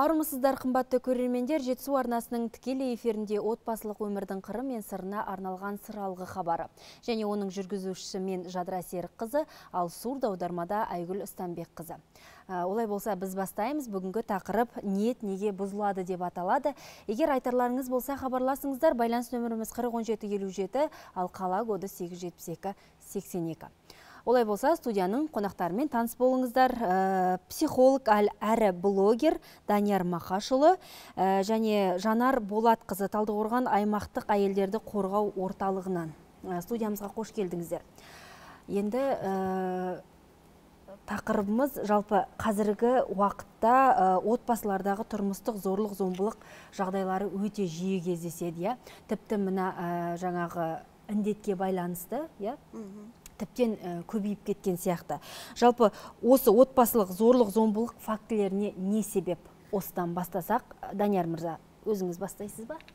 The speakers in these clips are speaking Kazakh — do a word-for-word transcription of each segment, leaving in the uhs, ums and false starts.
Армысыздар, қымбатты көрермендер, Жетісу арнасының тікелей эфирінде отбасылық өмірдің қыры мен сырына арналған сыралғы хабары. Және оның жүргізушісі мен Жадыра Серік қызы, ал сурда аудармада Айгүл Ұстамбек қызы. Олай болса, біз бастаймыз. Бүгінгі тақырып ниет неге бұзылады деп аталады. Егер айтарларыңыз болса, хабарласыңыздар. Байланыс нөміріміз қырық он жеті елу жеті, ал қала коды сегіз жүз жетпіс екі сексен екі. Олай болса, студияның қонақтарымен таныс болыңыздар. Психолог әрі блогер Данияр Мақашұлы және Жанар Болатқызы Талдықорған аймақтық әйелдерді қорғау орталығынан. Студиямызға қош келдіңіздер. Енді тақырыбымыз жалпы қазіргі уақытта отбасылардағы тұрмыстық зорлық-зомбылық жағдайлары өте жиі кездеседі. Тіпті мына жаңағы індетке байланысты, тіптен көбейіп кеткен сияқты. Жалпы осы отбасылық зорлық-зомбылық фактілеріне не себеп? Осыдан бастасақ, Данияр мырза, өзіңіз бастайсыз ба?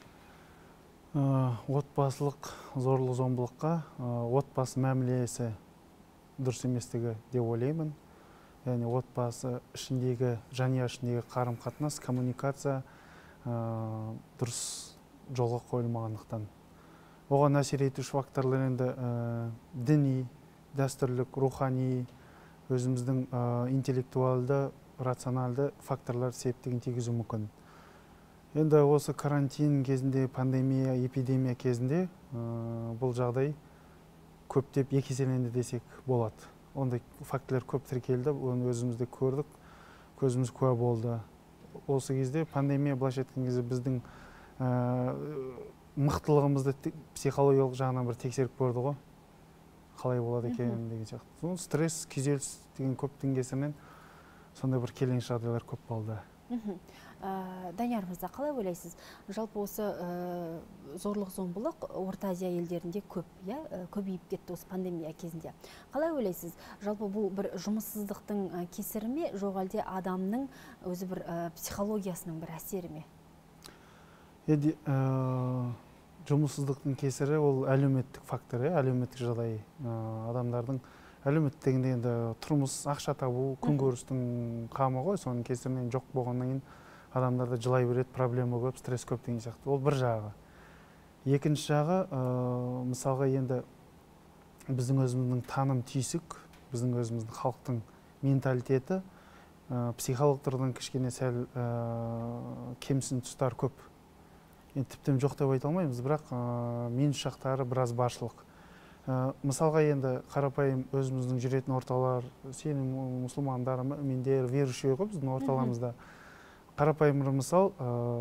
Отбасылық зорлық-зомбылыққа отбасы мәмілесі дұрыс еместігі деп ойлаймын. Яғни отбасы ішіндегі, жанұя ішіндегі қарым-қатынас, коммуникация дұрыс жолға қойылмағандықтан. Оған әсер етуші факторлар енді діни, дәстүрлік, рухани, өзіміздің интеллектуалды, рационалды факторлар септігін тигізуі мүмкін. Енді осы карантин кезінде, пандемия, эпидемия кезінде бұл жағдай көптеп екеселенді десек болады. Ондай факторлар көп тіркелді, оны өзімізде көрдік, көзіміз куә болды. Осы кезде пандемия былайша айтқан кезде біздің мықтылығымызды психологиялық жағынан бір тексеріп көрді ғой. Қалай болады екен деген сияқты. Стресс, күйзеліс деген көптің кесірінен сондай бір келеңсіз жағдайлар көп болды. Данияр мырза, қалай ойлайсыз? Жалпы осы зорлық-зомбылық Орта Азия елдерінде көп, көбейіп кетті осы пандемия кезінде. Қалай ойлайсыз? Жалпы бұл бір жұмыссыздықтың кесірі ме, жоқ әлде адамның өзі бір психологиясының бір әсері ме? Еді жұмыссыздықтың кесірі ол әлеуметтік фактор, әлеуметтік жағдай. Адамдардың әлеуметтігінде енді тұрмыс, ақша табу, күнкөрістің қамы ғой, соның кесірінен жоқ болғаннан кейін адамдарда жылай береді, проблема көп, стресс көп деген сияқты. Ол бір жағы. Екінші жағы, мысалға енді біздің өзіміздің таным түйсік, біздің өзіміздің халықтың менталитеті, психологтардан кішкене сәл кемсін тұстар көп. Тіптен жоқ деп айта алмаймыз, бірақ мен шақтары біраз баршылық. Мысалға енді қарапайым өзіміздің жүретін орталар, сенім мұсылмандар, мүминдер, верующий ғой біздің орталарымызда. Қарапайым мысал,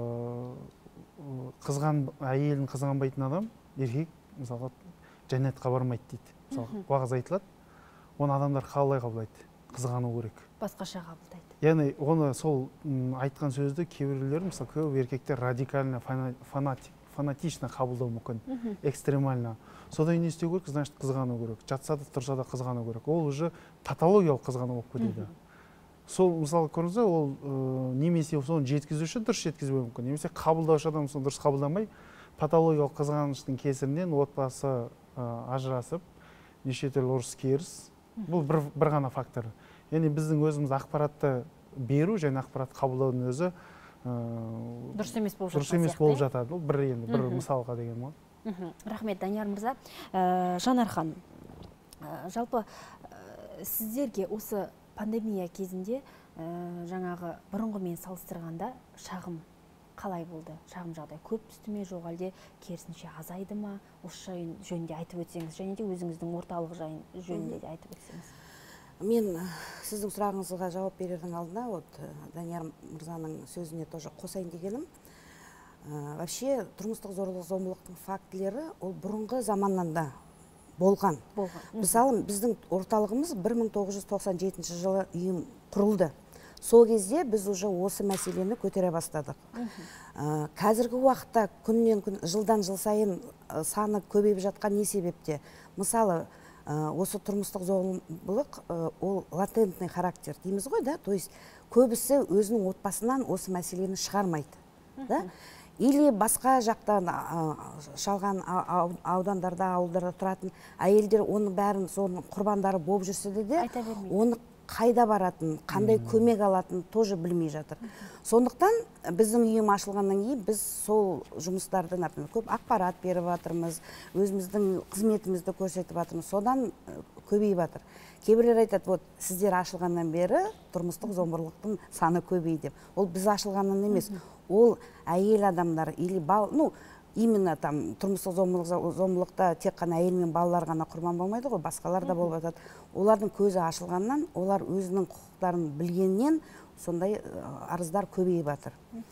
әйелін қызғанбайтын адам, еркек, мысалға, жәннатқа бармайды дейді. Мысалға, уағыз айтылады, оны адамдар қалай қабылдайды, қызғану керек. Басқаша қабылдайды. Яғни, оны сол айтқан сөзді кейбіреулер, мысалы, көп еркектер радикально, фанатично қабылдау мүмкін, экстремально. Содан не істеу керек, значит, қызғану керек. Жатса да, тұрса да қызғану керек. Ол уже патологиялық қызғану болып кетеді. Сол, мысалы, көріңізде, ол немесе соны жеткізуші дұрыс жеткізбеуі мүмкін. Немесе қабылдаушы адам соны дұрыс қабылдамай, патологиялық қызғаныштың кесірінен отбасы ажырасып, неше түрлі ұрыс керіс. Бұл бір ғана фактор. Яғни біздің өзіміз ақпаратты беру және ақпаратты қабылдаудың өзі дұрыс емес болып жатады. Бұл бір енді, бір мысалға деген ма? Рахмет, Данияр мырза. Жанар ханым, жалпы сіздерге осы пандемия кезінде жаңағы бұрынғымен салыстырғанда шағым қалай болды? Шағым жағдай көп түсті ме, жоқ әлде керісінше азайды ма? Осы жөнінде айтып өтсеңіз, және де өзіңіздің орталық жөнінде де айтып өтсеңіз. Мен сіздің сұрағыңызға жауап берердің алдында, вот Данияр мырзаның сөзіне тоже қосайын дегенім. Вообще, тұрмыстық зорлық-зомбылықтың фактілері ол бұрынғы заманнан да болған. Мысалы, біздің орталығымыз бір мың тоғыз жүз тоқсан жетінші жылы ұйым құрылды. Сол кезде біз уже осы мәселені көтере бастадық. Қазіргі уақытта күннен күн, жылдан жыл сайын саны көбейіп жатқан не себепте? Мысалы, осы тұрмыстық зорлық ол латентный характер дейміз ғой, да? То есть көбісі өзінің отбасынан осы мәселені шығармайды, да? Или басқа жақтан шалған аудандарда, ауылдарда тұратын әйелдер оның бәрін соның құрбандары болып жүрсе де, оны қайда баратын, қандай көмек алатын тоже білмей жатыр. Сондықтан біздің үйім ашылғаннан кейін біз сол жұмыстарды, например, көп ақпарат беріп жатырмыз, өзіміздің қызметімізді көрсетіп жатырмыз, содан көбейіп жатыр. Кейбіреулер айтады, вот сіздер ашылғаннан бері тұрмыстық зомбылықтың саны көбейді деп. Ол біз ашылғаннан емес, ол әйел адамдар или бал, ну, именно там тұрмыстық зомбылықта тек қана әйел мен балалар ғана құрбан болмайды ғой, басқалар да болып жатады. Олардың көзі ашылғаннан, олар өзінің құқықтарын білгеннен сондай арыздар көбейіп жатыр.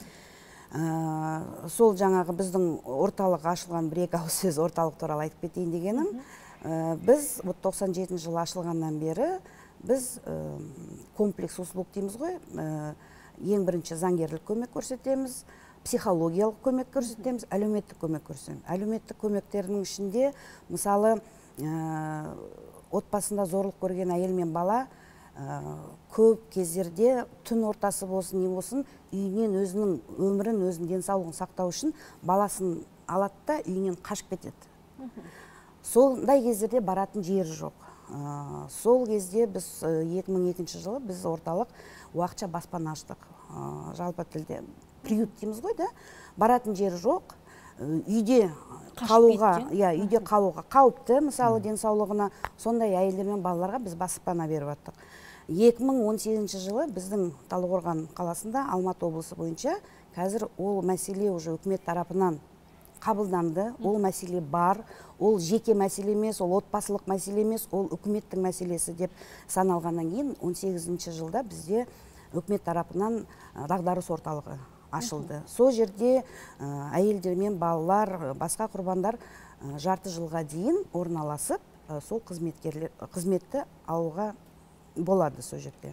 Сол жаңағы біздің орталық ашылған, бір екі ауыз сөз орталық туралы айтып кетейін дегенім, біз тоқсан жетінші жылы ашылғаннан бері біз комплекс услуг дейміз ғой, ең бірінші заңгерлік көмек көрсетеміз, психологиялық көмек көрсетеміз, әлеуметтік көмек көрсетеміз. Әлеуметтік көмектердің ішінде, мысалы, отбасында зорлық көрген әйел мен бала көп кездерде түн ортасы болсын, не болсын, үйінен өзінің өмірін, өзінің денсаулығын сақтау үшін баласын алады да үйінен қашып кетеді. Сондай кездерде баратын жері жоқ. Сол кезде біз екі мың екінші жылы біз орталық уақытша баспана аштық. Жалпы тілде приют дейміз ғой, да? Баратын жері жоқ. Үйде қалуға, иә, үйде қалуға қауіпті, мысалы, денсаулығына, сондай әйелдер мен балаларға біз баспана беріп аттық. екі мың он сегізінші жылы біздің Талдықорған қаласында, Алматы облысы бойынша, қазір ол мәселе уже үкімет тарапынан қабылданды, ол мәселе бар, ол жеке мәселе емес, ол отбасылық мәселе емес, ол үкіметтің мәселесі деп саналғаннан кейін он сегізінші жылда бізде үкімет тарапынан дағдарыс орталығы ашылды. Сол жерде әйелдер мен балалар, басқа құрбандар жарты жылға дейін орналасып, сол қызметті алуға болады сол жерде.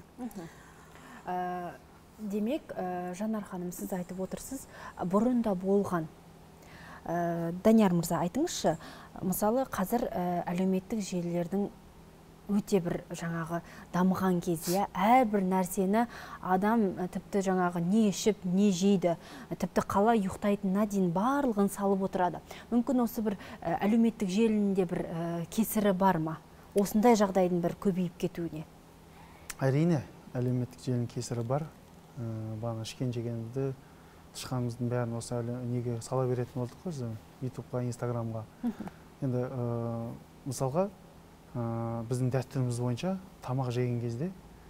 Демек, Жанар ханым, сіз айтып отырсыз, бұрында болған. Данияр мырза, айтыңызшы, мысалы, қазір әлеуметтік желілердің өте бір жаңағы дамыған кезде әрбір нәрсені адам тіпті жаңағы не ішіп, не жейді, тіпті қалай ұйықтайтынына дейін барлығын салып отырады. Мүмкін осы бір әлеуметтік желінде бір кесірі бар ма? Осындай жағдайдың бір көбейіп кетуіне? Әрине, әлеуметтік желінің кесірі бар. Бағана ішкен жегенімізді, тышқанымыздың бәрін осы неге сала беретін болдық қой, ютубқа, инстаграмға. Енді мысалға, біздің дәстүріміз бойынша тамақ жеген кезде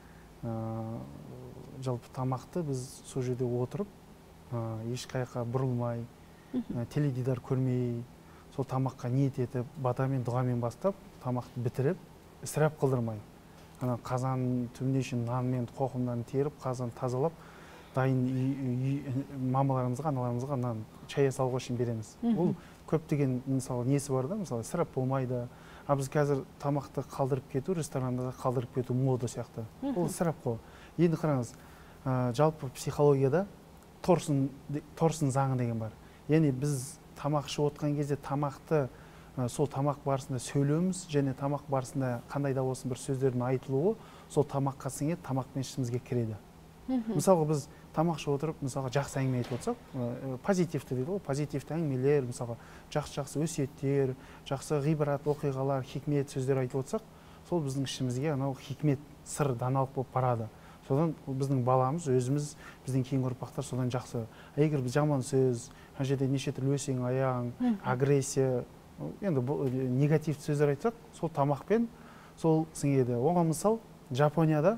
жалпы тамақты біз сол жерде отырып, ешқайыққа бұрылмай, теледидар көрмей, сол тамаққа ниет етіп, батамен, дұғамен бастап, тамақты бітіріп, ысырап қылдырмай. Қазан түбіне шейін нанмен, қоқымдан теріп, қазан тазалап, дайын мамаларымызға, аналарымызға нан чая салуға үшін береміз. Бұл көптеген мысалы несі бар да, мысалы ысырап болмайды. А біз қазір тамақты қалдырып кету, ресторанда қалдырып кету мода сияқты. Ол ысырап қой. Енді қараңыз, жалпы психологияда торсын заңы деген бар. Яғни біз тамақ ішіп отқан кезде тамақты сол тамақ барысында сөйлеуіміз, және тамақ барысында қандай да болсын бір сөздердің айтылуы сол тамаққа сіңеді, тамақпен ішімізге кіреді. Мысалға біз тамақ ішіп отырып, мысалға жақсы әңгіме айтып отырсақ, позитивті дейді ғой, позитивті әңгімелер, мысалға жақсы-жақсы өсиеттер, жақсы ғибрат, оқиғалар, хикмет сөздер айтып отырсақ, сол біздің ішімізге анау хикмет, сыр, даналық болып барады. Содан біздің баламыз, өзіміз, біздің кейінгі ұрпақтар содан жақсы. Егер біз жаман сөз, ана жерде неше түрлі өсең аяң, агрессия, енді негативті сөздер айтсақ, сол тамақпен сол сіңеді. Оған мысал, Жапонияда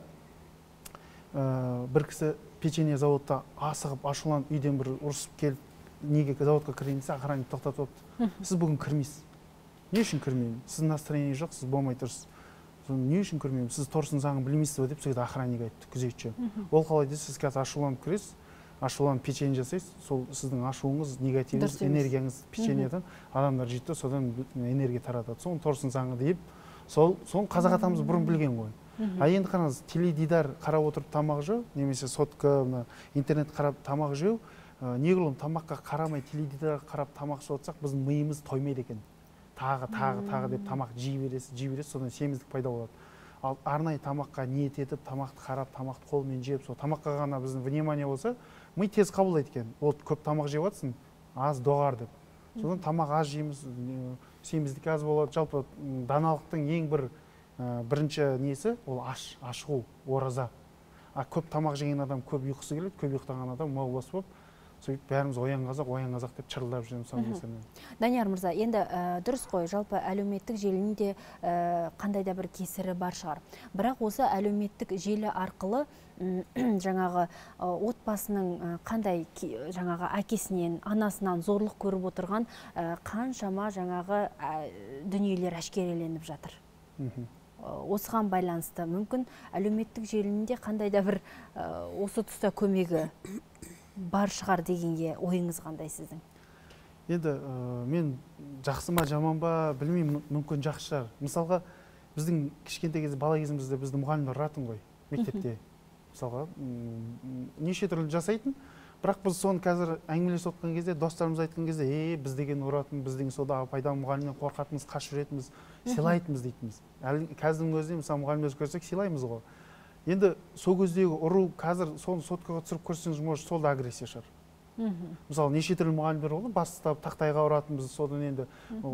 бір кісі печенье заводта асығып, ашуланып, үйден бір ұрысып келіп, неге заводқа кірейін десе, охранник тоқтатып алыпты. Сіз бүгін кірмейсіз. Не үшін кірмеймін? Сіздің настроение жоқ, сіз болмай тұрсыз. Не үшін кірмеймін? Сіз торсын заңын білмейсіз бе деп сөйтіп охранник айтты, күзетші. Ол қалай десе, сіз қазір ашуланып кіресіз, ашуланып печенье жасайсыз, сол сіздің ашуыңыз, негативіңіз, энергияңыз печеньеден адамдар жейді, содан энергия таратады. Соның торсын заңы deyip, соны қазақ атамыз бұрын білген ғой. А енді қараңыз, теледидар қарап отырып тамақ жеу, немесе сотка, интернет қарап тамақ жеу, неғұрлым тамаққа қарамай, теледидар қарап тамақ жеп отырсақ, біздің миымыз тоймайды екен. Тағы, тағы, тағы деп тамақ жей бересіз, жей бересіз, содан семіздік пайда болады. Ал арнайы тамаққа ниет етіп, тамақты қарап, тамақты қолмен жеп, сол тамаққа ғана біздің внимание болса, ми тез қабылдайды екен. Ол көп тамақ жеп жатсың, аз доғар деп. Содан тамақ аз жейміз, семіздік аз болады. Жалпы даналықтың ең бір бірінші несі ол аш ашығу ораза. А көп тамақ жеген адам көп ұйқысы келеді, көп ұйықтаған адам мал бас болып, сөйтіп бәріміз оян қазақ, оян қазақ деп чырылдап жүреміз сол кездермен. Данияр мырза, енді дұрыс қой, жалпы әлеуметтік желінің де қандай да бір кесірі бар шығар. Бірақ осы әлеуметтік желі арқылы жаңағы отбасының қандай жаңағы әкесінен, анасынан зорлық көріп отырған қаншама жаңағы дүниелер әшкереленіп жатыр. Осыған байланысты мүмкін әлеуметтік желінде қандай да бір осы тұста көмегі бар шығар дегенге ойыңыз қандай сіздің? Енді мен жақсы ма жаман ба білмеймін, мүмкін жақсы шығар. Мысалға біздің кішкентай кезде бала кезімізде бізді мұғалімдер ұратын ғой мектепте. Мысалға неше түрлі жасайтын, бірақ біз соны қазір әңгімелесіп отқан кезде, достарымыз айтқан кезде, е біз деген ұратын, біз деген сода апайдан мұғалімнен қорқатынымыз, қашып жүретініміз, сыйлайтынбыз дейтінбіз. Қазірдің өзінде мысалы мұғалімдер көрсек сыйлаймыз ғой. Енді сол кездегі ұру қазір соны соткаға түсіріп көрсеңіз, может сол да агрессия шығар. Мысалы неше түрлі мұғалімдер болды, бас ұстап тақтайға ұратынбыз, содан енді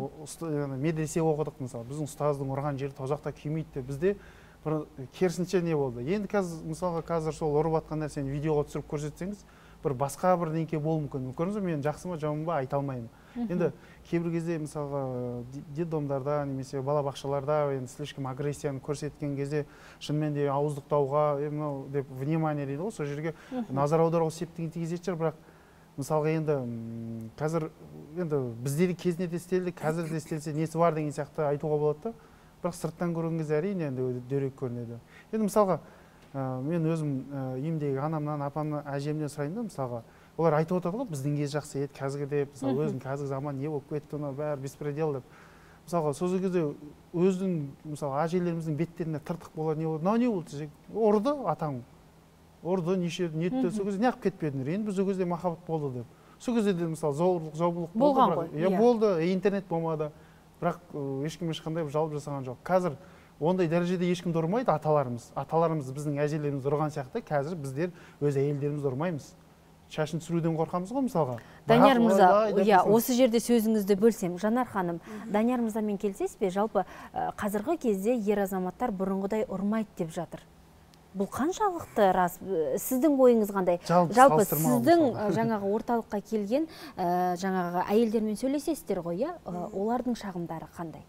медресе оқыдық мысалы. Біздің ұстаздың ұрған жері тозақта күймейді деп бізде бір керісінше не болды. Енді қазір мысалға қазір сол ұрып жатқан нәрсені видеоға түсіріп көрсетсеңіз, бір басқа бір неке болуы мүмкін. Көрдіңіз бе, мен жақсы ма жаман ба айта алмаймын. Енді кейбір кезде мысалға детдомдарда немесе балабақшаларда енді слишком агрессияны көрсеткен кезде шынымен де ауыздықтауға, мынау деп внимание дейді ғой, сол жерге назар аударуға септігін тигізетін шығар, бірақ мысалға енді қазір енді бізде кезінде де істелді, қазір де істелсе несі бар деген сияқты айтуға болады да, бірақ сырттан көрген кезде әрине енді дөрекі көрінеді. Енді мысалға мен өзім үйімдегі анамнан, апамнан, әжемнен сұрайын да, мысалға олар айтып отырды ғой, біздің кез жақсы еді, қазіргі деп, мысалы өзім қазіргі заман не болып кетті, оны бәрі беспредел деп. Мысалға сол кезде өздің мысалы әжелеріміздің беттеріне тыртық болады, не болды, мынау не болды, ұрды атаң, ұрды неше нетті, сол кезде неғып кетпедіңдер, енді біз сол кезде махаббат болды деп. Сол кезде де мысалы зорлық, зомбылық болған ғой. Иә болды, интернет болмады, бірақ ешкім ешқандай жалып жасаған жоқ. Қазір ондай дәрежеде ешкімді ұрмайды аталарымыз. Аталарымыз біздің әжелеріміз ұрған сияқты, қазір біздер өз әйелдерімізді ұрмаймыз. Шашын түсіруден қорқамыз ғой мысалға. Данияр мырза, иә, осы жерде сөзіңізді бөлсем, Жанар ханым, Данияр мырзамен келісесіз бе? Жалпы қазіргі кезде ер азаматтар бұрынғыдай ұрмайды деп жатыр. Бұл қаншалықты рас? Сіздің ойыңыз қандай? Жалпы сіздің жаңағы орталыққа келген жаңағы әйелдермен сөйлесесіздер ғой, иә? Олардың шағымдары қандай?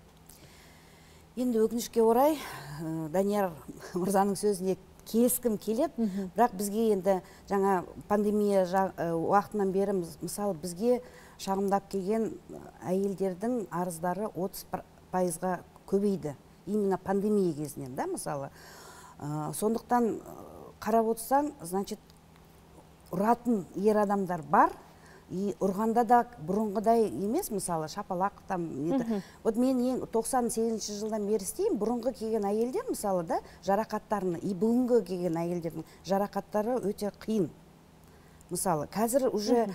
Енді өкінішке орай Данияр мырзаның сөзіне келіскім келеді, бірақ бізге енді жаңа пандемия уақытынан бері мысалы бізге шағымдап келген әйелдердің арыздары отыз пайызға көбейді. Именно пандемия кезінен, да, мысалы. Сондықтан қарап отырсаң, значит, ұратын ер адамдар бар, и ұрғанда да бұрынғыдай емес, мысалы шапалақ там еді. Вот мен тоқсан сегізінші жылдан бері істеймін, бұрынғы келген әйелдер мысалы да жарақаттарына, и бүгінгі келген әйелдердің жарақаттары өте қиын. Мысалы қазір уже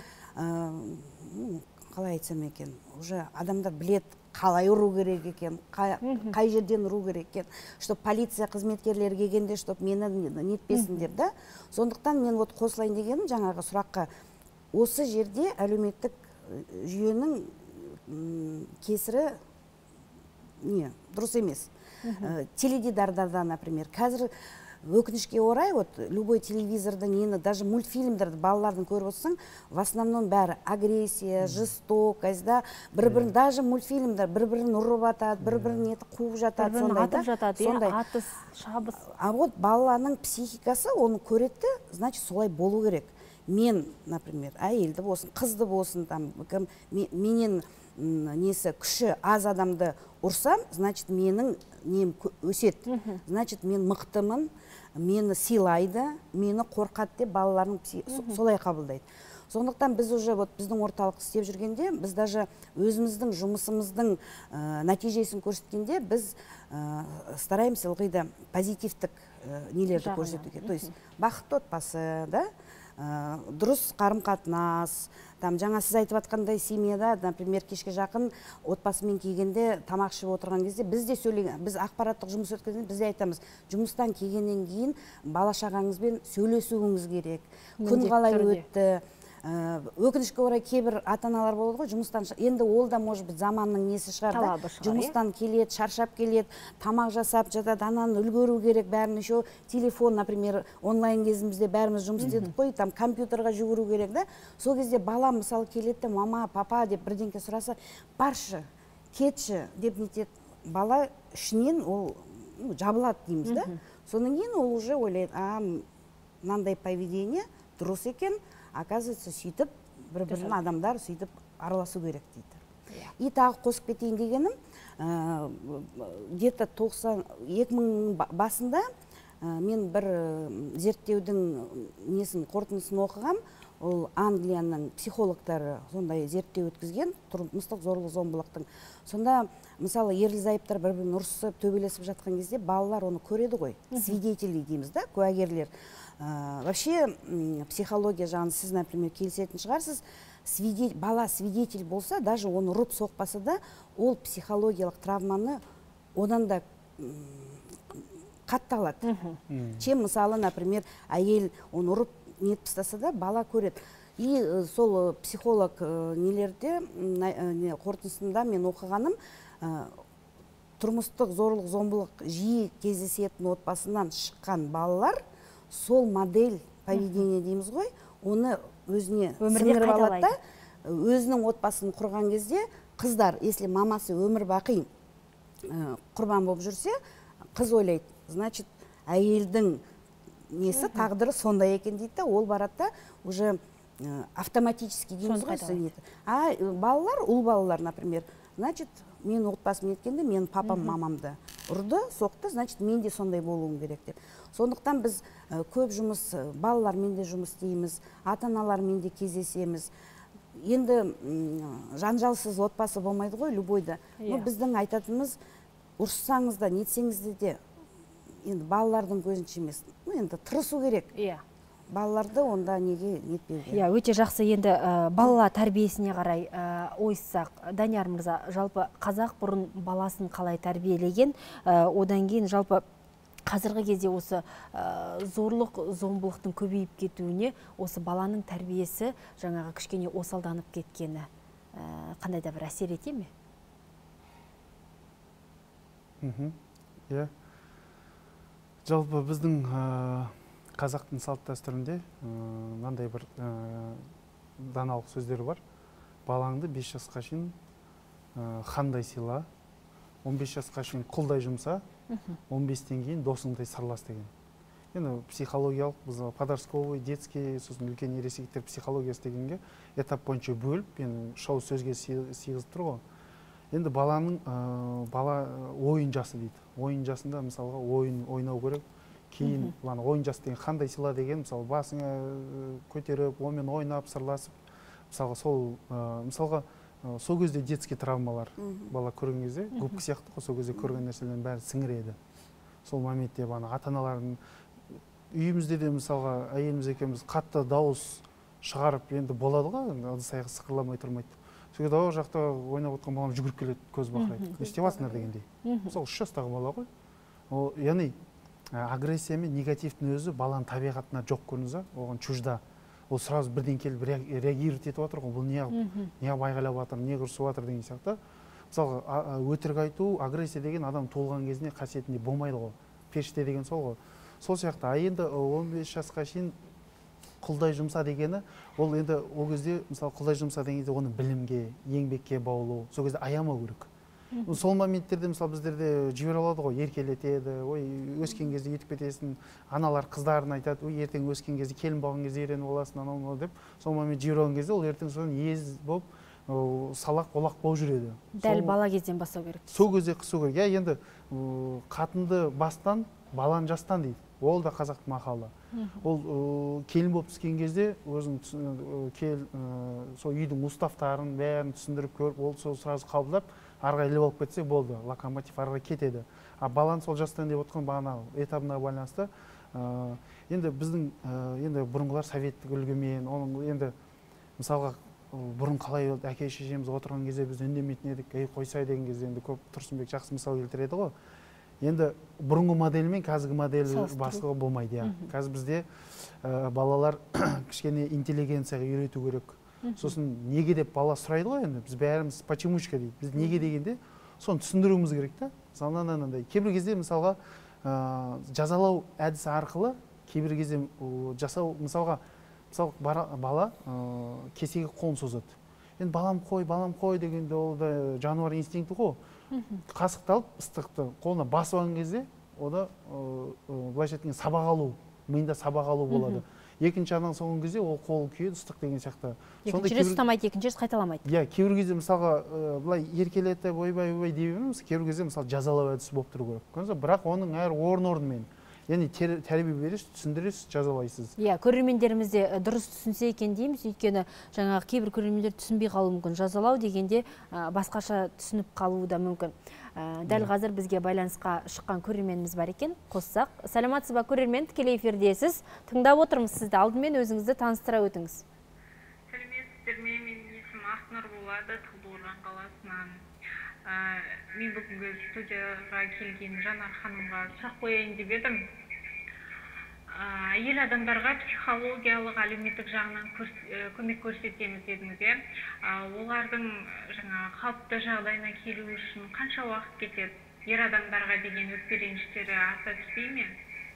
қалай айтсам екен, уже адамдар білет қалай ұру керек екен, қай жерден ұру керек екен, чтобы полиция қызметкерлері келгенде, чтобы мені нетпесін деп, да. Сондықтан мен вот қосылайын дегенім жаңағы сұраққа, осы жерде әлеуметтік жүйенің кесірі не, дұрыс емес. Теледидардарда, например, қазір өкінішке орай, вот любой телевизордың ені, даже мультфильмдерді балалардың көріп отырсаң, в основном бәрі агрессия, жестокость, да, бір-бірін, даже мультфильмдер бір-бірін ұрып атады, бір-бірін еті қуып жатады, бір-бірін атып жатады, атыс, шабыс. А вот баланың психикасы оны көретті, значит, солай болу керек. Мен, например, әйелді болсын, қызды болсын, там, менен несі күші аз адамды ұрсам, значит, менің нем өсет. Значит, мен мықтымын, мені сыйлайды, мені қорқады деп балалардың солай қабылдайды. Сондықтан біз уже вот біздің орталық істеп жүргенде, біз даже өзіміздің жұмысымыздың нәтижесін көрсеткенде, біз стараемся ылғи позитивтік нелерді көрсетуге. То есть бақытты отбасы, да? Дұрыс қарым-қатынас, там жаңа сіз айтып атқандай семьяда, например, кешке жақын отбасымен келгенде тамақ ішіп отырған кезде біз де сөйлеген, біз ақпараттық жұмыс өткізгенде біз де айтамыз, жұмыстан келгеннен кейін бала шағаңызбен сөйлесуіңіз керек, күн қалай өтті, өкінішке орай кейбір ата-аналар болады ғой, жұмыстан енді ол да может быть заманның несі шығар да, жұмыстан келеді, шаршап келеді, тамақ жасап жатады, ананы үлгеру керек, бәрін еще телефон, например, онлайн кезімізде бәріміз жұмыс істедік қой, там компьютерға жүгіру керек да. Сол кезде бала мысалы келеді, мама, папа деп бірдеңке сұраса, баршы, кетші деп нетеді. Бала ішінен ол жабылады дейміз да. Содан кейін ол уже ойлайды, а, мынандай поведение дұрыс екен, оказывается, сөйтіп бір-бірін адамдар сөйтіп араласу керек дейді. И тағы қосып кетейін дегенім, где-то екі мыңның басында мен бір зерттеудің несін, қорытындысын оқығам. Ол Англияның психологтары сондай зерттеу өткізген, тұрмыстық зорлық-зомбылықтың. Сонда, мысалы, ерлі-зайыптар бір-бірін ұрысып, төбелесіп жатқан кезде балалар оны көреді ғой, свидетели дейміз да, куәгерлер. Вообще, психология жағын сіз, например, келісетін шығарсыз, бала свидетель болса, даже оны ұрып соқпаса да, ол психологиялық травманы одан да қатты алады. Чем, мысалы, например, әйел оны ұрып нет тастаса да, бала көреді. И сол психолог нелерде, қорытындысында мен оқығаным, тұрмыстық зорлық-зомбылық жиі кездесетін отбасынан шыққан балалар сол модель поведения дейміз ғой, оны өзіне сіңіріп алады да, өзінің отбасын құрған кезде қыздар, если мамасы өмір бақи құрбан болып жүрсе, қыз ойлайды, значит, әйелдің несі тағдыры сондай екен дейді, ол барады да, уже автоматически дейміз ғой. А балалар, ұл балалар, например, значит, мен отбасым еткенде, мен папам мамамды ұрды, соқты, значит, мен де сондай болуым керек деп. Сондықтан біз көп жұмыс, балалармен де жұмыс істейміз, ата-аналармен де кездесеміз. Енді жанжалсыз отбасы болмайды ғой, любойда. Біздің айтатынымыз, ұрыссаңыз да, нетсеңізді де, енді балалардың көзінше емес, енді тырысу керек. Балаларды онда неге нетпеу керек. Өте жақсы. Енді бала тәрбиесіне қарай ойыссақ, Данияр мырза, жалпы қазақ бұрын баласын қалай тәрбиелеген, одан кейін жалпы қазіргі кезде осы зорлық, зомбылықтың көбейіп кетуіне осы баланың тәрбиесі жаңағы кішкене осалданып кеткені қандай да бір әсер ете ме? Иә. Жалпы біздің қазақтың салт дәстүрінде мынандай бір даналық сөздері бар. Балаңды бес жасқа шейін хандай сыйла, он бес жасқа шейін құлдай жұмса, он бестен кейін досыңдай сырлас деген. Енді психологиялық, біз подростковый, детский, сосын үлкен ересектер психологиясы дегенге этап бойынша бөліп, енді шоу сөзге сыйғызып тұр ғой. Енді баланың бала ойын жасы дейді. Ойын жасында мысалға ойын ойнау керек. Кейін ойын жасы деген қандай сыйла деген, мысалы басыңа көтеріп, онымен ойнап, сырласып, мысалға сол мысалға сол кезде детский травмалар бала көрген кезде, губка сияқты ғой, сол кезде көрген нәрселердің бәрі сіңіреді. Сол моментте бана ата-аналардың үйімізде де мысалға әйеліміз екеуміз қатты дауыс шығарып енді болады ғой, ыдыс-аяқ сықырламай тұрмайды. Сол кезде ол жақта ойнап отқан балам жүгіріп келеді, көз бақырайды. Не істеп жатсыңдар дегендей. Мысалы үш жастағы бала ғой. Ол яғни агрессия мен негативтің өзі баланың табиғатына жоқ көрініңіз, оған чужда. Ол сразу бірден келіп реагировать етіп отыр ғой, бұл не байғайлап жатыр, не ұрсып жатыр деген сияқты. Мысалға өтірік айту, агрессия деген адам туылған кезінде қасиетінде болмайды ғой. Періште деген сол ғой. Сол сияқты, а енді он бес жасқа шейін құлдай жұмса дегені, ол енді ол кезде мысалы құлдай жұмса деген кезде оны білімге, еңбекке баулу, сол кезде аямау керек. Сол моменттерде мысалы біздерде жібере алады ғой, еркелетеді, ой, өскен кезде етіп кетесің, аналар қыздарын айтады, ой, ертең өскен кезде келін болған кезде үйреніп боласың, анау деп, сол момент жібере алған кезде ол ертең содан ез болып, салақ олақ болып жүреді. Дәл бала кезден бастау керек. Сол кезде қысу керек. Я енді қатынды бастан, баланы жастан дейді. Ол да қазақтың мақалы. Ол келін болып түскен кезде өзің сол үйдің уставтарын бәрін түсіндіріп көріп, ол сол сразу қабылдап, арға іліп алып кетсе болды, локомотив арға кетеді. А баланы сол жастан деп отқан бағана этабына байланысты, енді біздің енді бұрынғылар советтік үлгімен, оның енді мысалға бұрын қалай әке шешеміз отырған кезде біз үндемейтін едік, ей қойсай деген кезде енді көп Тұрсынбек жақсы мысал келтіреді ғой. енді бұрынғы модель мен қазіргі модель басқаға болмайды. иә. Қазір бізде балалар кішкене интеллигенцияға үйрету керек. Сосын неге деп бала сұрайды ғой, енді біз бәріміз почемучка дейді. Біз неге дегенде соны түсіндіруіміз керек та. Мысалы анандай кейбір кезде мысалға жазалау әдісі арқылы кейбір кезде жасау, мысалға мысалы бала кесеге қолын созады. Енді балам қой, балам қой дегенде ол да жануар инстинкті ғой. Қасықты алып ыстықты қолына басып алған кезде ода былайша айтқанда сабақ алу, миында сабақ алу болады. Екінші жағынан соңғы кезде ол қол күйеді, ыстық деген сияқты. Екінші рет ұстамайды, екінші рет қайталамайды. Иә, кейбір кезде мысалға былай еркелетіп ойбай ойбай дейміз, кейбір кезде мысалы жазалау әдісі болып тұру керек. Бірақ оның әр орын-орнымен, яғни тәрбие бересіз, түсіндіресіз, жазалайсыз. Иә, көрермендеріміз де дұрыс түсінсе екен дейміз, өйткені жаңағы кейбір көрермендер түсінбей қалуы мүмкін. Жазалау дегенде басқаша түсініп қалуы да мүмкін. Дәл қазір бізге байланысқа шыққан көрерменіміз бар екен. Қоссақ. Сәлематсыз ба, көрермен, тікелей эфирдесіз. Тыңдап отырмыз сізді. Алдымен өзіңізді таныстыра өтіңіз. Сәлеметсіздер ме? Менің есімім Ақнұр болады, Талдықорған қаласынан. Мен бүгінгі студияға келген Жанар ханымға сұрақ қояйын деп едім. Әйел адамдарға психологиялық, әлеуметтік жағынан көмек көрсетеміз дедіңіз. Олардың жаңа қалыпты жағдайына келу үшін қанша уақыт кетеді? Ер адамдарға деген өкпе-реніштері арта түспей ме?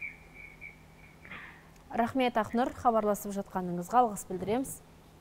Рахмет, Ақнұр, хабарласып жатқаныңызға алғыс білдіреміз.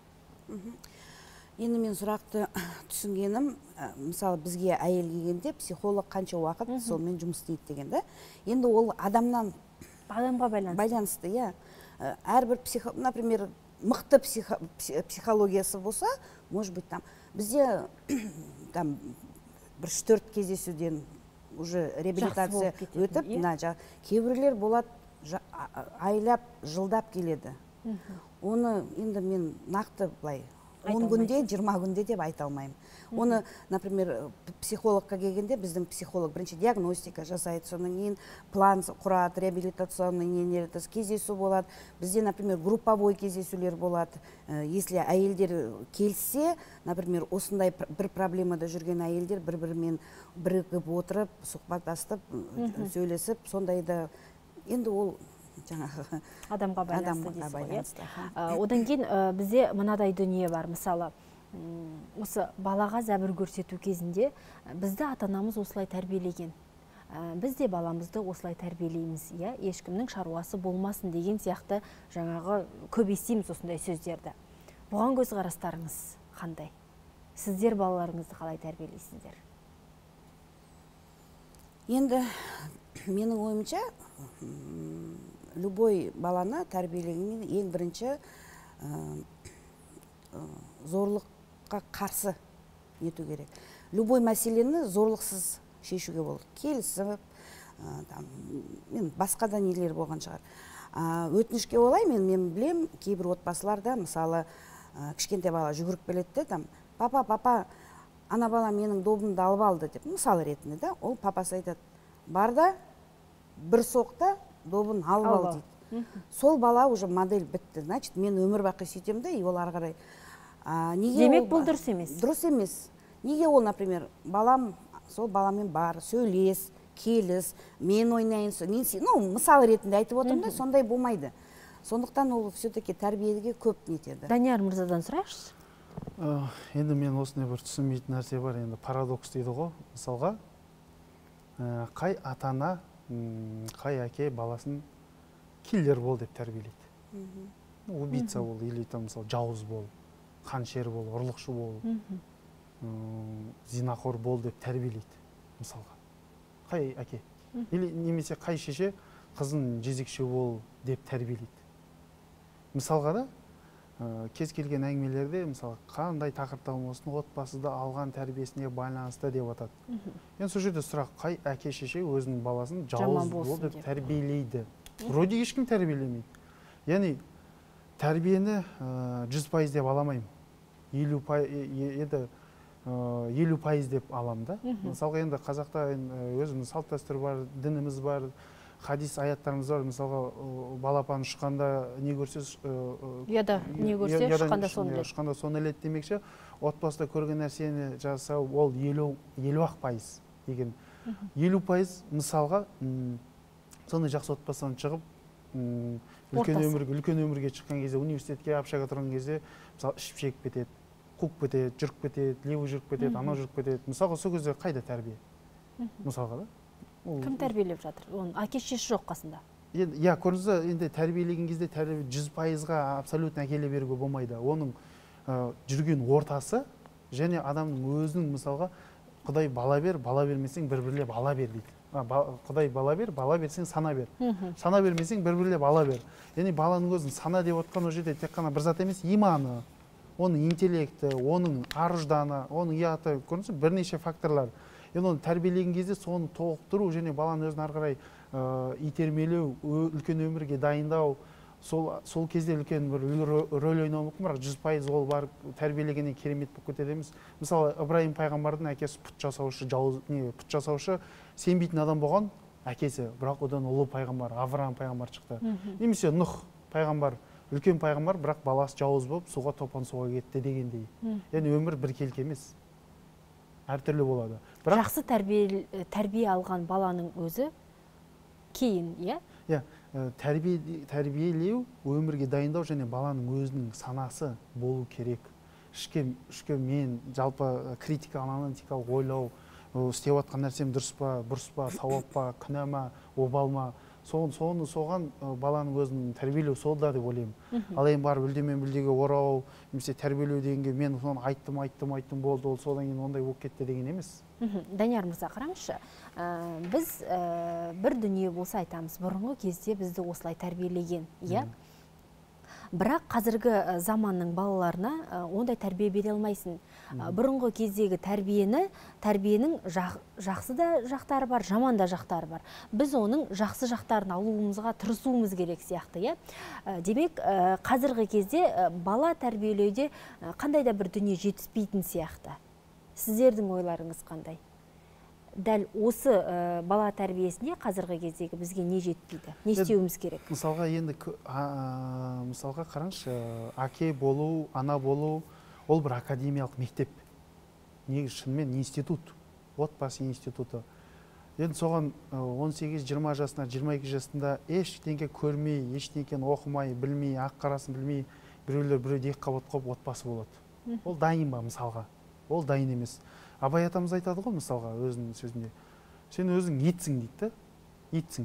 Енді мен сұрақты түсінгенім, мысалы бізге әйел келгенде психолог қанша уақыт сонымен жұмыс істейді дегенде. Енді ол адамнан адамға байланысты. Байланысты, иә. Әрбір психо, например, мықты психологиясы болса, может быть, там бізде там бір үш-төрт кездесуден уже реабилитация өтіп, кейбіреулер болады айлап, жылдап келеді. Оны енді мен нақты былай он күнде, жиырма күнде деп айта алмаймын. Оны, например, психологқа келгенде біздің психолог бірінші диагностика жасайды, соның кейін план құрады, реабилитационный нелерді кездесу болады. Бізде, например, групповой кездесулер болады. Если әйелдер келсе, например, осындай бір проблемада жүрген әйелдер бір-бірімен бірігіп отырып, сұхбаттасып, сөйлесіп, сондайда енді ол жаңағы адамға байланысты. Одан кейін бізде мынадай дүние бар. Мысалы, осы балаға зәбір көрсету кезінде бізді ата-анамыз осылай тәрбиелеген. Біз де баламызды осылай тәрбиелейміз, иә, ешкімнің шаруасы болмасын деген сияқты жаңағы көп естиміз осындай сөздерді. Бұған көзқарастарыңыз қандай? Сіздер балаларыңызды қалай тәрбиелейсіздер? Енді менің ойымша, любой баланы тәрбиелегеннен ең бірінші зорлыққа қарсы нету керек. Любой мәселені зорлықсыз шешуге болады. Келісіп, басқа да нелер болған шығар. Өтінішке олай, мен мен білем, кейбір отбасыларда, мысалы, кішкентай бала жүгіріп келеді, там, папа, папа, ана бала менің добымды алып алды деп, мысалы ретінде да, ол папасы айтады, бар да, бір соқта добын алып ал дейді. Сол бала уже модель бітті. Значит, мен өмір бақи сөйтем де, и ол ары қарай. Демек бұл дұрыс емес. Дұрыс емес. Неге ол, например, балам, сол баламен бар, сөйлес, келіс, мен ойнайын, ну, мысалы ретінде айтып отырмын да, сондай болмайды. Сондықтан ол все-таки тәрбиеге көп нетеді. Данияр мырзадан сұрайықшы. Енді мен осындай бір түсінбейтін нәрсе бар, енді парадокс дейді ғой. Мысалға, қай ата-ана, қай әке баласын киллер бол деп тәрбиелейді. Убийца бол, или там мысалы жауыз бол, қаншер бол, ұрлықшы бол, зинақор бол деп тәрбиелейді, мысалға. Қай әке? Или немесе қай шеше қызын жезекші бол деп тәрбиелейді. Мысалға да, кез келген әңгімелерде, мысалы, қандай тақырыпта болсын, отбасыда алған тәрбиесіне байланысты деп атады. Енді сол жерде сұрақ, қай әке шеше өзінің баласын жауыз бол деп тәрбиелейді? Вроде ешкім тәрбиелемейді. Яғни, тәрбиені жүз пайыз деп аламаймын. елу пайыз деп алам да. Мысалға, енді қазақта өзіміз салт дәстүр бар, дініміз бар, хадис аяттарымыз бар. Мысалға, балапан ұшқанда не көрсез, ұяда не көрсе, ұшқанда соны іледі демекші, отбасыда көрген нәрсені жасау, ол елу ақ пайыз деген елу пайыз мысалға сондай жақсы отбасынан шығып үлкен өмірге үлкен өмірге шыққан кезде, университетке, общага тұрған кезде мысалы ішіп жеп кетеді, қуып кетеді, жүріп кетеді, левый жүріп кетеді, анау жүріп кетеді. Мысалға сол кезде қайда тәрбие? Мысалға да. Кім тәрбиелеп жатыр? Оның әке-шешесі жоқ қасында. Иә, көрдіңіз, енді тәрбиелеген кезде тәрбие жүз пайызға абсолютно әкеле беруге болмайды. Оның жүрген ортасы және адамның өзінің, мысалға, Құдай бала бер, бала бермесең бір-бірлеп ала бер дейді. Құдай бала бер, бала берсең сана бер. Сана бермесең бір-бірлеп ала бер. Яғни баланың өзін сана деп отқан ол жерде тек қана бір зат емес, иманы, оның интеллекті, оның ар-жданы, оның ұяты, көрдіңіз, бірнеше факторлар. Енді оны тәрбиелеген кезде соны толықтыру және баланы өзін ары қарай итермелеу, үлкен өмірге дайындау, сол кезде үлкен бір рөл ойнауы мүмкін, бірақ жүз пайыз ол бар тәрбиелегеннен керемет болып кетеді емес. Мысалы, Ибраим пайғамбардың әкесі пұт жасаушы, пұт жасаушы, сенбейтін адам болған әкесі, бірақ одан ұлы пайғамбар, Авраам пайғамбар шықты. Немесе Нұх пайғамбар, үлкен пайғамбар, бірақ баласы жауыз болып, суға топан суға кетті дегендей. Яғни өмір біркелкі емес. Әртүрлі болады. Жақсы тәрбие алған баланың өзі кейін, иә? Иә, тәрбиелеу, өмірге дайындау және баланың өзінің санасы болу керек. Ішке мен жалпы критика, аналитикалық ойлау, істеп жатқан нәрсем дұрыс па, бұрыс па, сауап па, күнә ма, обал ма, соны соған баланың өзінің тәрбиелеу сол да деп ойлаймын. Ал енді барып үлдемен бүлдеге орау, немесе тәрбиелеу дегенге мен соны айттым, айттым, айттым болды, ол содан кейін ондай болып кетті деген емес. Данияр мырза, қараңызшы, біз бір дүние болса айтамыз, бұрынғы кезде бізді осылай тәрбиелеген, иә? Бірақ қазіргі заманның балаларына ондай тәрбие бере алмайсың. Бұрынғы кездегі тәрбиені, тәрбиенің жақсы да жақтары бар, жаман да жақтары бар. Біз оның жақсы жақтарын алуымызға тырысуымыз керек сияқты, иә? Демек, қазіргі кезде бала тәрбиелеуде қандай да бір дүние жетіспейтін сияқты. Сіздердің ойларыңыз қандай? Дәл осы бала тәрбиесіне қазіргі кездегі бізге не жетпейді? Не істеуіміз керек? Мысалға, енді мысалға қараңызшы, әке болу, ана болу, ол бір академиялық мектеп. Негізі шынымен институт, отбасы институты. Енді соған он сегіз жиырма жасына, жиырма екі жасында ештеңке көрмей, ештеңкені оқымай, білмей, ақ қарасын білмей, біреулер біреуді екі қабат қойып отбасы болады. Ол дайын ба мысалға? Ол дайын емес. Абай атамыз айтады ғой, мысалға, өзінің сөзінде. Сен өзің итсің дейді, итсің.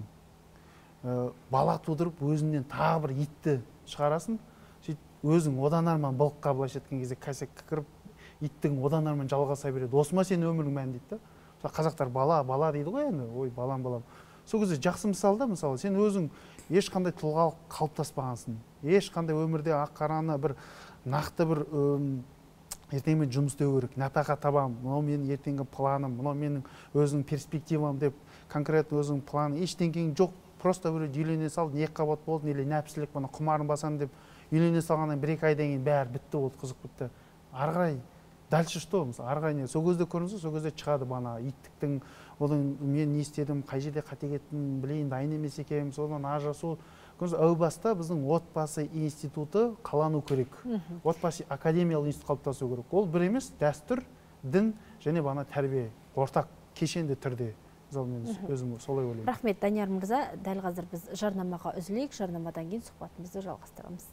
Бала тудырып, өзіңнен тағы бір итті шығарасын, өзің одан арман былыққа былайша еткен кезде кәсекке кіріп, иттің одан арман жалғаса береді. Осыма сен өмірің мән дейді. Қазақтар бала, бала дейді ғой енді, ой, балам, балам. Сол кезде жақсы мысалда, мысалы, сен өзің ешқандай тұлғалық қалыптаспағансың. Ешқандай өмірде ақ қараны бір нақты бір ертең мен жұмыс істеу керек, нәпақа табам, мынау менің ертеңгі планым, мынау менің өзінің перспективам деп конкретно өзінің планы, ештеңкең жоқ, просто бір үйлене салды, екі қабат болды, или нәпсілік, бұны құмарын басам деп үйлене салғаннан бір екі айдан кейін бәрі бітті, болды, қызық бітті. Ары қарай дальше что, мысалы, ары қарай не? Сол кезде көріңіз, сол кезде шығады бана иттіктің, одан мен не істедім, қай жерде қате кеттім, білейін, дайын емес екенмін, содан ажырасу. Әу баста біздің отбасы институты қалану керек. Отбасы академиялық институт қалыптасу керек. Ол бір емес, дәстүр, дін және бана тәрбие, ортақ кешенді түрде. Мен өзім солай ойлаймын. Рахмет, Данияр мырза, дәл қазір біз жарнамаға үзілейік, жарнамадан кейін сұхбатымызды жалғастырамыз.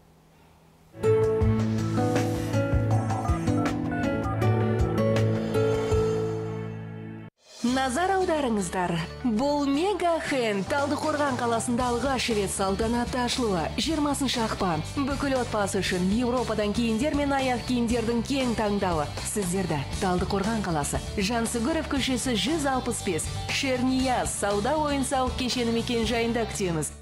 Назар аударыңыздар. Бұл Мега Хен Талдықорған қаласында алғаш рет салтанатты ашылуы жиырмасыншы ақпан. Бүкіл отбасы үшін Европадан киімдер мен аяқ киімдердің кең таңдауы. Сіздерді Талдықорған қаласы, Жансүгіров көшесі жүз алпыс бес, Шернияз сауда ойын-сауық кешені мекен жайында күтеміз.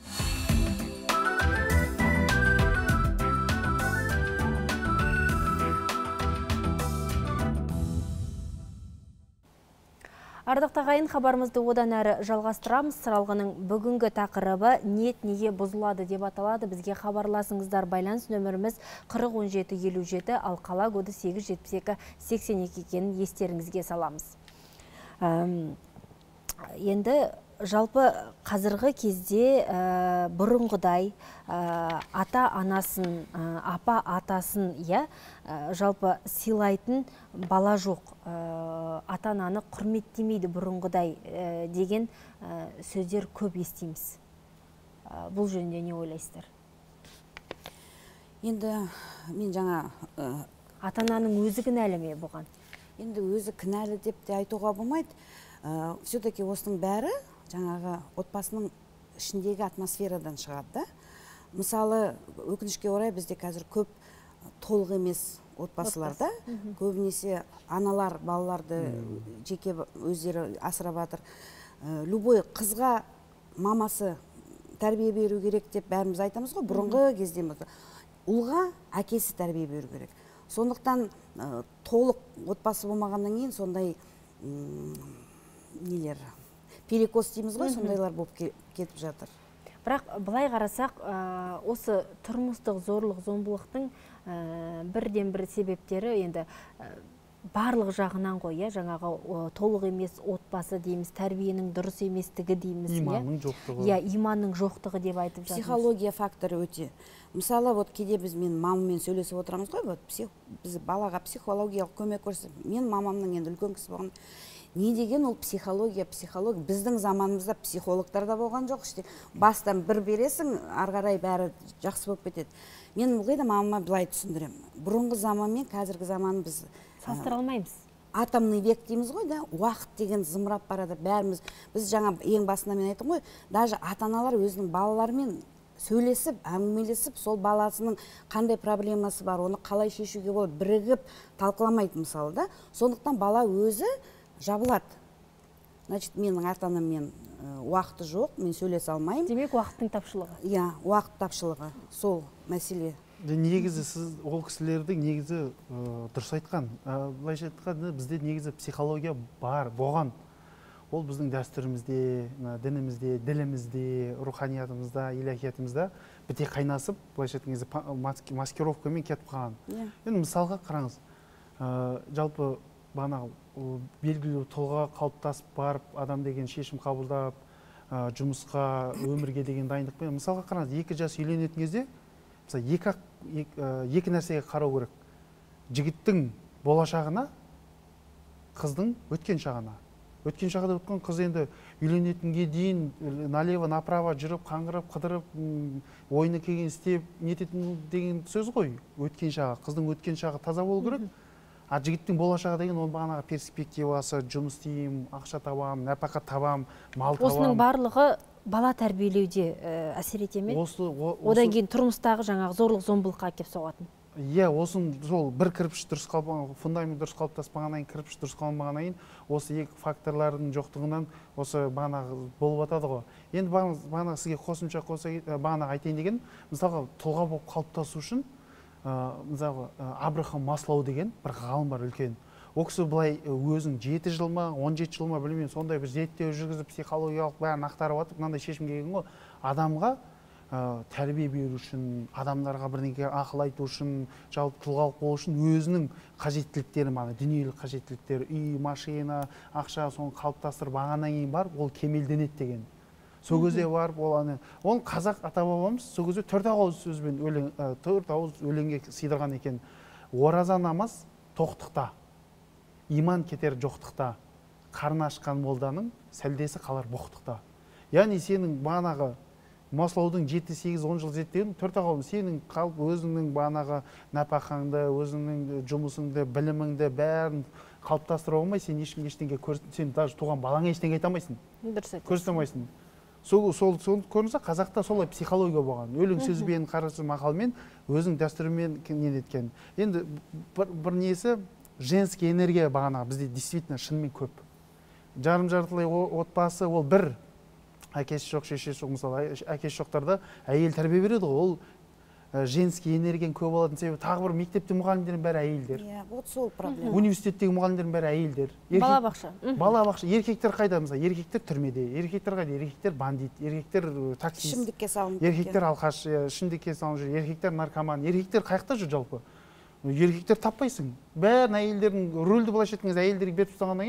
Ардықты ағайын, хабарымызды одан әрі жалғастырамыз. Сыралғының бүгінгі тақырыбы ниет неге бұзылады деп аталады. Бізге хабарласыңыздар, байланыс нөміріміз қырық он жеті елу жеті, ал қала коды сегіз жетпіс екі сексен екі екенін естеріңізге саламыз. Енді жалпы қазіргі кезде ә, бұрынғыдай ә, ата анасын, ә, апа атасын, иә, ә, жалпы сыйлайтын бала жоқ, ә, ата ананы құрметтемейді бұрынғыдай ә, деген ә, сөздер көп естиміз. Ә, бұл жөнінде не ойлайсыздар? Енді мен жаңа ә, ата ананың өзі кінәлі ме бұған? Енді өзі кінәлі деп те айтуға болмайды. Ә, все-таки осының бәрі жаңағы отбасының ішіндегі атмосферадан шығады да. Мысалы, өкінішке орай бізде қазір көп толық емес отбасыларда, көбінесе аналар балаларды жеке өздері асырап жатыр. Ә, любой қызға мамасы тәрбие беру керек деп бәріміз айтамыз ғой, бұрынғы кезде ұлға әкесі тәрбие беру керек. Сондықтан ә, толық отбасы болмағаннан кейін сондай нелер, перекос дейміз ғой, сондайлар болып кетіп жатыр. Бірақ былай қарасақ, осы тұрмыстық зорлық зомбылықтың бірден бір себептері енді барлық жағынан ғой, жаңағы толық емес отбасы дейміз, тәрбиенің дұрыс еместігі дейміз, иманның жоқтығы. Иә, иманның жоқтығы деп айтып жатырмыз. Психология факторы өте. Мысалы, вот кейде біз мен мамаммен сөйлесіп отырамыз ғой, вот біз балаға психологиялық көмек көрсетіп, мен мамамның енді үлкен кісі болған. Не деген ол психология, психология. Біздің заманымызда психологтар да болған жоқ. Іште бастан бір бересің, арғарай бәрі жақсы болып кетеді. Мен ылғи да мамама былай түсіндірем. Бұрынғы заман мен қазіргі заман біз салыстыра алмаймыз. Атомный век дейміз ғой да, уақыт деген зымырап барады. Бәріміз, біз жаңа ең басында мен айттым ғой, даже ата-аналар өзінің балаларымен сөйлесіп, әңгімелесіп, сол баласының қандай проблемасы бар, оны қалай шешуге болады, бірігіп талқыламайды мысалы да. Сондықтан бала өзі жабылады. Значит, менің ата-анаммен уақыты жоқ, мен сөйлесе алмаймын. Демек, уақыттың тапшылығы. Иә, уақыт тапшылығы, сол мәселе. Негізі сіз ол кісілердің негізі дұрыс айтқан. Былайша айтқанда бізде негізі психология бар, болған. Ол біздің дәстүрімізде, дінімізде, ділімізде, руханиятымызда, илахиятымызда біте қайнасып, былайша айтқанда маскировкамен кетіп қалған. Енді мысалға қараңыз, жалпы бана белгілі тұлға қалыптасып барып, адам деген шешім қабылдап, жұмысқа, өмірге деген дайындықпен. Мысалға қараңыз, екі жас үйленетін кезде, екі, екі нәрсеге қарау керек. Жігіттің болашағына, қыздың өткен шағына. Өткен шағыда өткен қыз енді үйленетінге дейін налево, направо жүріп, қаңғырып, қыдырып, ойыны келген істеп, нететін деген сөз ғой. Өткен шағы, қыздың өткен шағы таза болу керек. А жігіттің болашағы деген ол бағанағы перспективасы, жұмыс істеймін, ақша табам, нәпақа табам, мал табам. Осының барлығы бала тәрбиелеуде әсер ете ме? Одан кейін тұрмыстағы жаңағы зорлық зомбылыққа әкеп соғатын. Иә, осының сол бір кірпіш дұрыс қалпаған, фундамент дұрыс қалыптаспағаннан кейін, кірпіш дұрыс қалмағаннан кейін, осы екі факторлардың жоқтығынан осы бағанағы болып жатады ғой. Енді бағанағы сізге қосымша қоса бағанағы айтайын деген, мысалға тұлға болып қалыптасу үшін мысалы Абрахам Маслоу деген бір ғалым бар үлкен. Ол кісі былай өзің жеті жыл ма, он жеті жыл ма білмеймін, сондай бір зерттеу жүргізіп, психологиялық бәрін ақтарып жатып, мынандай шешімге келген ғой. Адамға тәрбие беру үшін, адамдарға бірдеңе ақыл айту үшін, жалпы тұлғалық болу үшін өзінің қажеттіліктері, мана дүниелік қажеттіліктері, үй, машина, ақша, соны қалыптастырып алғаннан кейін барып, ол кемелденеді деген. Сол кезде барып, ол қазақ ата-бабамыз сол кезде төрт ауыз сөзбен өлең, төрт ауыз өлеңге сыйдырған екен. Ораза намаз тоқтықта, иман кетер жоқтықта, қарны ашқан молданың сәлдесі қалар боқтықта. Яғни сенің бағанағы Маслоудың жеті сегіз он жыл зерттеген төрт ағауым сенің қалып өзіңнің бағанағы нәпақаңды, өзіңнің жұмысыңды, біліміңді бәрін қалыптастыра алмай, сен ешкімге ештеңе көрсетпейсің, сен даже туған балаңа ештеңе айта алмайсың. Дұрыс айтасыз. Көрсете алмайсың. Сол сол көрінсе, қазақта солай психология болған. Өлең сөзбен, қарасы мақалмен, өзің дәстүрімен не еткен. Енді бір несі женский энергия бағанағы бізде действительно шынымен көп. Жарым жартылай отбасы ол бір. Әкесі жоқ, шешесі жоқ, мысалы, әкесі жоқтарда әйел тәрбие береді ғой, ол женский энергияның көп болатын себебі, тағы бір мектепте мұғалімдердің бәрі әйелдер. Иә, вот сол проблема. Университеттегі мұғалімдердің бәрі әйелдер. Балабақша. Балабақша. Еркектер қайда, мысалы, еркектер түрмеде, еркектер қайда, еркектер бандит, еркектер таксист, ішімдікке салынып, еркектер алқаш, ішімдікке салынып жүр, еркектер наркоман, еркектер қайықта жүр жалпы. Еркектер таппайсың. Бәрін әйелдердің рөлді былайша айтқан кезде әйелдерге беріп тастағаннан кейін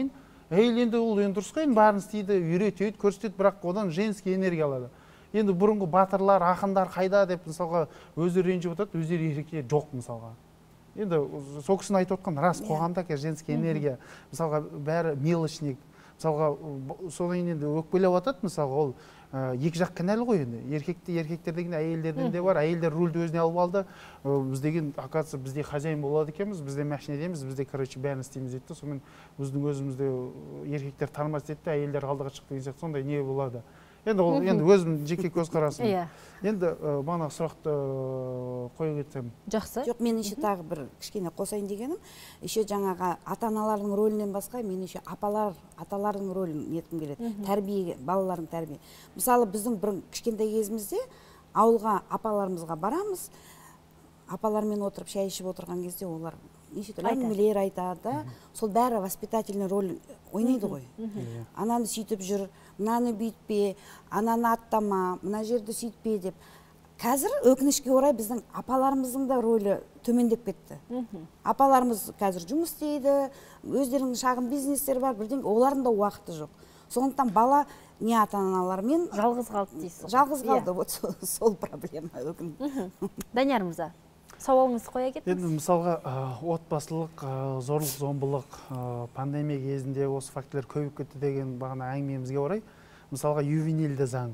әйел енді ол енді дұрыс қой, барын істейді, үйретеді, көрсетеді, бірақ одан женский энергия алады. Енді бұрынғы батырлар, ақындар қайда деп мысалға өздері ренжіп отырады, өздері еркектер жоқ мысалға. Енді сол кісінің айтып отқан рас, қоғамда женский энергия, мысалға бәрі мелочник, мысалға содан кейін енді өкпелеп жатады, мысалға ол екі жақ кінәлі ғой енді. Еркекте еркектер деген әйелдерден де бар, әйелдер рульді өзіне алып алды. Біз деген, оказывается, бізде хозяин болады екенбіз, бізде машинедеміз, бізде, короче, бәрін істейміз дейді. Сонымен біздің өзімізде еркектер танымас дейді, әйелдер алдыға шықты деген сияқты, сондай не болады. Енді ол енді өзім жеке көзқарасым. Енді бана сұрақты қойып кетсем. Жақсы. Жоқ, мен еще тағы бір кішкене қосайын дегенім, еще жаңаға ата-аналардың рөлінен басқа, мен еще апалар, аталардың рөлін неткім келеді. Тәрбие, балалардың тәрбие. Мысалы, біздің бір кішкентай кезімізде ауылға апаларымызға барамыз, апалармен отырып шай ішіп отырған кезде олар неше түрлі әңгімелер айтады, сол бәрі воспитательный роль ойнайды ғой. Ананы сөйтіп жүр, мынаны бүйтпе, ананы аттама, мына жерді сөйтпе деп. Қазір өкінішке орай біздің апаларымыздың да рөлі төмендеп кетті. Апаларымыз қазір жұмыс істейді, өздерінің шағын бизнестері бар, бірден олардың да уақыты жоқ. Сондықтан бала не ата-аналармен жалғыз қалды дейсіз. Жалғыз қалды, вот сол проблема өкін. Данияр мырза, сауалыңызды қоя кетіңіз. Енді мысалға отбасылық, зорлық, зомбылық, пандемия кезінде осы фактілер көбейіп кетті деген бағана әңгімемізге орай, мысалға ювенилді заң,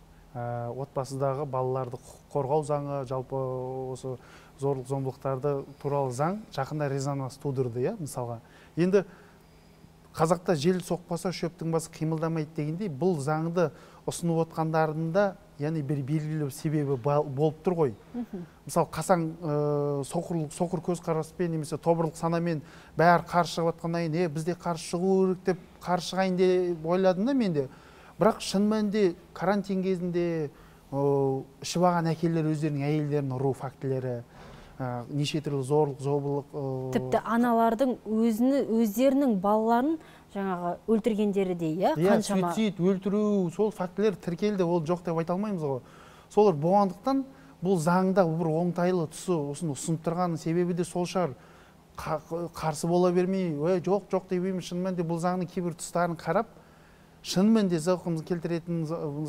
отбасыдағы балаларды қорғау заңы, жалпы осы зорлық, зомбылықтарды туралы заң жақында резонанс тудырды, иә, мысалға. Енді қазақта жел соқпаса шөптің басы қимылдамайды дегендей, бұл заңды ұсынып отқандардың да яғни бір белгілі себебі болып тұр ғой. Мысалы, қасаң соқыр көзқараспен немесе тобырлық санамен бәрі қарсы шығып жатқаннан кейін, е, бізде қарсы шығу керек деп қарсы шығайын деп ойладым да менде. Бірақ шын мәнінде карантин кезінде ішіп алған әкелер өздерінің әйелдерін ұру фактілері, неше түрлі зорлық, зомбылық, тіпті аналардың өзіні, өздерінің балаларын жаңағы өлтіргендері де, иә, қаншама. Суицид, өлтіру, сол фактілер тіркелді, ол жоқ деп айта алмаймыз ғой. Солар болғандықтан бұл заңда бір оңтайлы тұсы осыны ұсынып тұрған себебі де сол шығар. Қарсы бола бермей, жоқ, жоқ деп емес, шын мәнінде бұл заңның кейбір тұстарын қарап, шын мәнінде зауқымызды келтіретін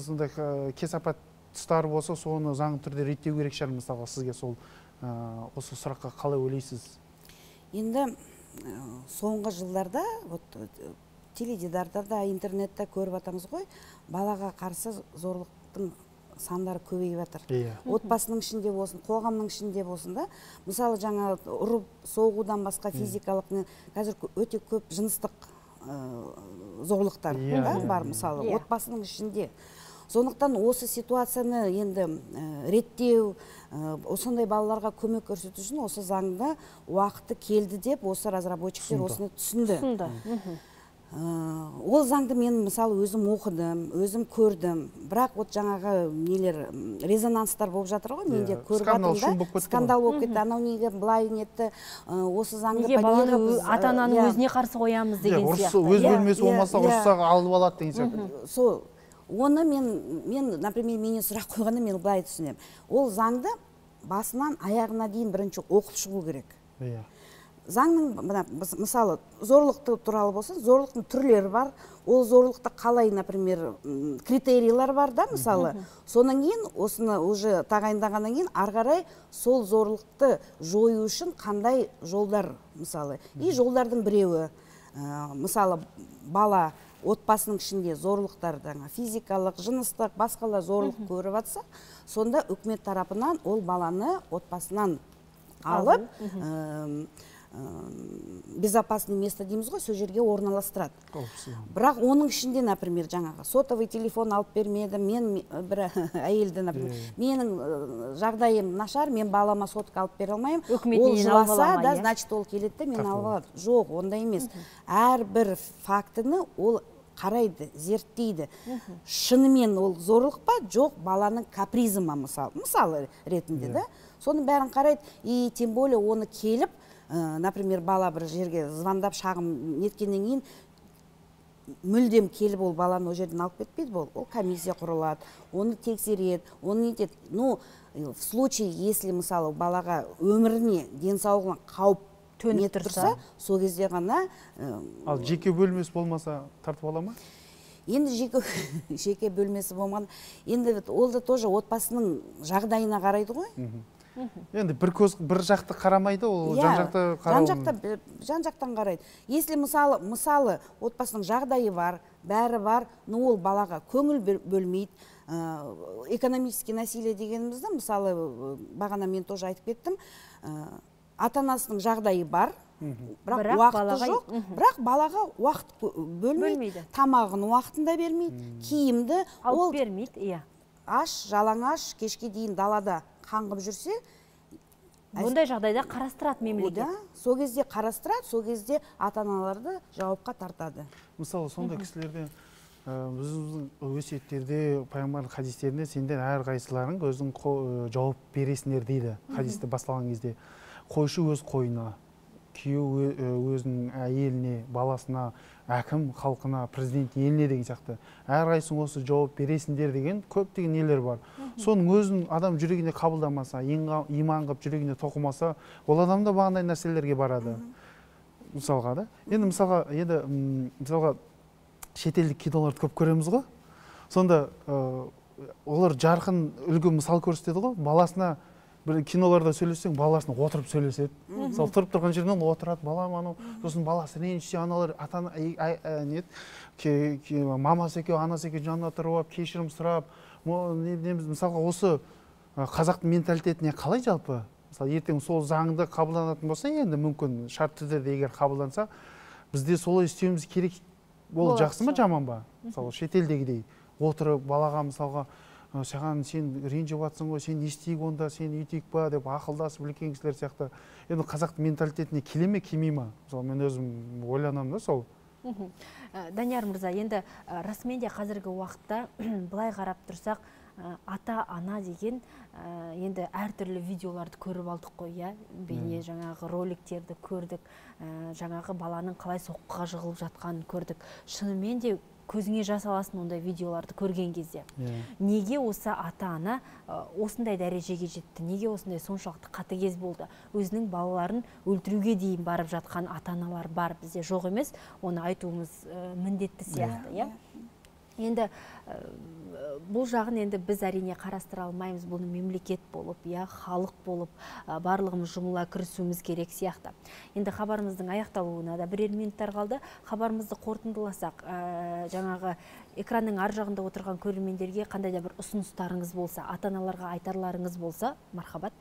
кесапат тұстары болса, соны заң түрде реттеу керек шығар, мысалға сізге сол осы сұраққа қалай ойлайсыз? Енді соңғы жылдарда теледидарда да, интернетте көріп атамыз ғой, балаға қарсы зорлықтың сандары көбейіп жатыр. Отбасының ішінде болсын, қоғамның ішінде болсын да, мысалы жаңа ұрып соғудан басқа физикалық, қазір өте көп жыныстық зорлықтар бар, мысалы, отбасының ішінде. Сондықтан осы ситуацияны енді реттеу, осындай балаларға көмек көрсету үшін осы заңда уақыты келді деп, осы разработчиктер осыны түсінді. Ол заңды мен мысалы өзім оқыдым, өзім көрдім, бірақ вот жаңағы нелер резонанстар болып жатыр ғой, менде көріп жатырмын, скандал болып кетті, анау неге былай нетті, осы заңды неге баланы ата-ананың өзіне қарсы қоямыз деген сияқты. Өз бөлмесі болмаса ұрыссақ алып алады деген сияқты. Сол оны мен, мен, например, менен сұрақ қойғанда мен былай түсінемін. Ол заңды басынан аяғына дейін бірінші оқып шығу керек. Заңның, мысалы, зорлықты туралы болса, зорлықтың түрлері бар. Ол зорлықты қалай, например, критерийлер бар да, мысалы. Сонан кейін, осыны уже тағайындағаннан кейін, арғарай сол зорлықты жою үшін қандай жолдар, мысалы. И жолдардың біреуі, мысалы, бала отбасының ішінде зорлықтардың физикалық, жыныстық, басқалар зорлық көріп атса, сонда үкімет тарапынан ол баланы отбасынан алып, безопасный место дейміз ғой, сол жерге орналастырады. Бірақ оның ішінде, например, жаңағы сотовый телефон алып бермеді, мен бір әйелді, например, менің жағдайым нашар, мен балама сотка алып бере алмаймын, ол жыласа, да, значит, ол келеді, мен алып алады. Жоқ, ондай емес. Әрбір фактіні ол қарайды, зерттейді. Шынымен ол зорлық па, жоқ, баланың капризі ма, мысалы ретінде, да? Соны бәрін қарайды, и тем более оны келіп, например, бала бір жерге звондап шағым неткеннен кейін, мүлдем келіп ол баланы о жерден алып кетпейді, бол. Ол комиссия құрылады, оны тексереді, оны нетеді. Ну, в случае, если, мысалы, балаға өміріне, денсаулығына қауіп нет тұрса, сол кезде ғана. Ал жеке бөлмесі болмаса тартып ала ма? Енді жеке жеке бөлмесі болмаған. Енді ол да тоже отбасының жағдайына қарайды ғой. Енді бір көз бір жақты қарамайды, ол жан-жақты қарау. Жан-жақты жан-жақтан қарайды. Если мысалы мысалы отбасының жағдайы бар, бәрі бар, но ол балаға көңіл бөлмейді. Экономический насилие дегенімізді, мысалы бағана мен тоже айтып кеттім, ата-анасының жағдайы бар, бірақ уақыты жоқ, бірақ балаға уақыт бөлмейді, тамағын уақытында бермейді, киімді алып бермейді, иә. Аш, жалаңаш, кешке дейін далада қаңғып жүрсе, бұндай жағдайда қарастырады мемлекет. Сол кезде қарастырады, сол кезде ата-аналарды жауапқа тартады. Мысалы, сондай кісілерде біздің өсиеттерде, пайғамбардың хадистерінде сендер әрқайсыларың өзің жауап бересіңдер дейді. Хадисте басталған кезде қойшы өз қойына, күйеу өзінің әйеліне, баласына, әкім халқына, президент еліне деген сияқты. Әрқайсың осы жауап бересіңдер деген көптеген нелер бар. Соның өзін адам жүрегіне қабылдамаса, иман қылып жүрегіне тоқымаса, ол адам да бағандай нәрселерге барады. Мысалға да. Енді мысалға, енді мысалға шетелдік киноларды көп көреміз ғой. Сонда олар жарқын үлгі мысал көрсетеді ғой. Баласына бір киноларда сөйлесең, баласына отырып сөйлеседі. Мысалы, тұрып тұрған жерінен отырады, балам анау, сосын баласы ренжісе, аналар ата-ана нет, мамасы екеу, анасы екеу жанына тұрып, кешірім сұрап, мысалға осы қазақтың менталитетіне қалай жалпы? Мысалы, ертең сол заңды қабылданатын болса, енді мүмкін шартты түрде егер қабылданса, бізде солай істеуіміз керек. Ол жақсы ма, жаман ба? Мысалы, шетелдегідей отырып, балаға мысалға саған сен ренжіп жатсың ғой, сен не істейік онда, сен үйтейік па деп ақылдасып үлкен кісілер сияқты. Енді қазақтың менталитетіне келе ме, келмей ме? Мысалы, мен өзім ойланамын да сол. Данияр мырза, енді расымен де қазіргі уақытта былай қарап тұрсақ, ата-ана деген енді әртүрлі видеоларды көріп алдық қой, иә? Бейне жаңағы роликтерді көрдік, жаңағы баланың қалай соққыға жығылып жатқанын көрдік. Шынымен де көзіңе жас аласың ондай видеоларды көрген кезде. Неге осы ата-ана осындай дәрежеге жетті? Неге осындай соншалықты қатыгез болды? Өзінің балаларын өлтіруге дейін барып жатқан ата-аналар бар, бізде жоқ емес, оны айтуымыз міндетті сияқты, иә? Енді бұл жағын енді біз әрине қарастыра алмаймыз, бұны мемлекет болып, иә, халық болып, барлығымыз жұмыла кірісуіміз керек сияқты. Енді хабарымыздың аяқталуына да бірер минуттар қалды. Хабарымызды қорытындыласақ, жаңағы экранның ар жағында отырған көрермендерге қандай да бір ұсыныстарыңыз болса, ата-аналарға айтарларыңыз болса, мархабат.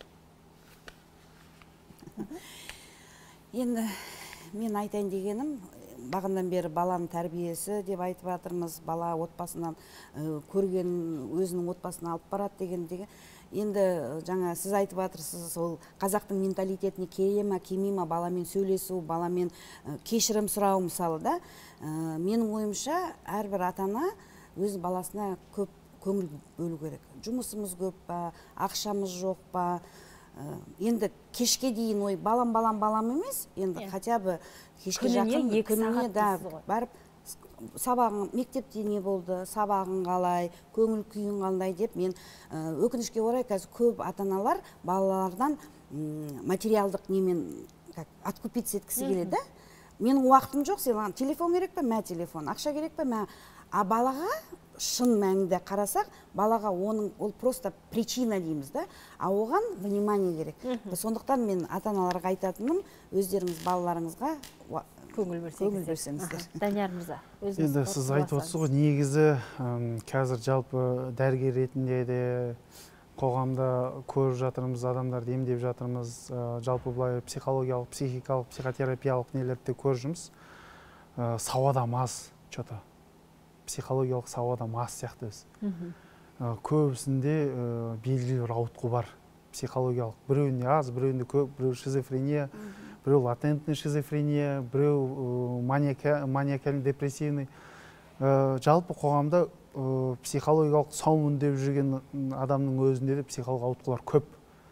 Енді мен айтайын дегенім, бағандан бері баланың тәрбиесі деп айтып жатырмыз, бала отбасынан көрген өзінің отбасына алып барады деген деген. Енді жаңа сіз айтып жатырсыз, ол қазақтың менталитетіне келе ме, келмей ме, баламен сөйлесу, баламен кешірім сұрау мысалы да. Менің ойымша әрбір ата-ана өз баласына көп көңіл бөлу керек. Жұмысымыз көп па, ақшамыз жоқ па, енді кешке дейін ой балам балам балам емес, енді хотя бы кешке жақын күніне да барып сабағың мектепте не болды, сабағың қалай, көңіл күйің қандай деп мен өкінішке орай қазір көп ата-аналар балалардан материалдық немен откупиться еткісі келеді. Менің уақытым жоқ, сен телефон керек па, мә телефон, ақша керек па, мә. А балаға шын мәнінде қарасақ, балаға оның ол просто причина дейміз да, а оған внимание керек. Сондықтан мен ата-аналарға айтатыным, өздеріңіз балаларыңызға көңіл бөлсеңіздер. Данияр мырза, енді сіз айтып отырсыз ғой, негізі қазір жалпы дәрігер ретінде де қоғамда көріп жатырмыз, адамдарды емдеп жатырмыз, жалпы былай психологиялық, психикалық, психотерапиялық нелерді көріп жүрміз. Сауадам аз, что-то психологиялық сауадам аз сияқты біз. Көбісінде белгілі бір ауытқу бар психологиялық. Біреуінде аз, біреуінде көп, біреу шизофрения, біреу латентный шизофрения, біреу маниакальный депрессивный. Жалпы қоғамда психологиялық саумын деп жүрген адамның өзінде де психологиялық ауытқулар көп.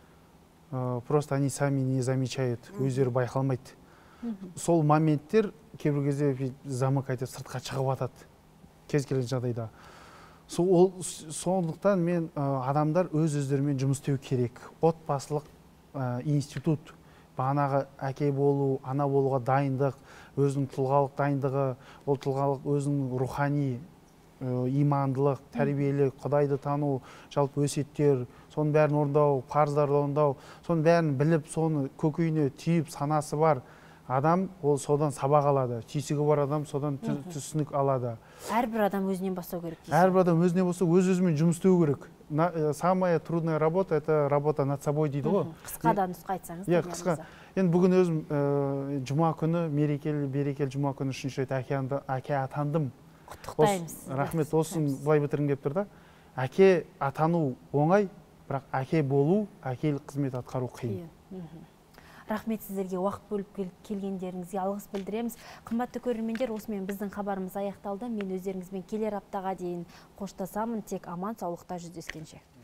Просто они сами не замечают, өздері байқалмайды. Сол моменттер кейбір кезде замыкать етіп сыртқа шығып атады. Кез келген жағдайда. Сондықтан мен адамдар өз-өздерімен жұмыс істеу керек. Отбасылық институт бағанағы әке болу, ана болуға дайындық, өзінің тұлғалық дайындығы, ол тұлғалық өзінің рухани имандылық, тәрбиелік, Құдайды тану, жалпы өсиеттер, соның бәрін орындау, парыздарды орындау, соның бәрін біліп, соны көкейіне түйіп, санасы бар адам, ол содан сабақ алады. Түйсігі бар адам содан түсінік алады. Әрбір адам өзінен бастау керек. Әрбір адам өзіне болса, өз-өзімен жұмыс істеу керек. Самая трудная работа – это работа над собой дейді ғой. Қысқадан нұсқа айтсаңыз. Иә, қысқа. Енді бүгін өзім жұма күні, мерекелі, берекелі жұма күні үшінші рет әке атандым. Құттықтаймыз. Рахмет, осыны былай бітіргім келіп тұр да. Әке атану оңай, бірақ әке болу, әкелік қызмет атқару қиын. Рахмет сіздерге уақыт бөліп келгендеріңізге алғыс білдіреміз. Қымбатты көрермендер, осымен біздің хабарымыз аяқталды. Мен өздеріңізбен келер аптаға дейін қоштасамын, тек аман саулықта жүздескенше.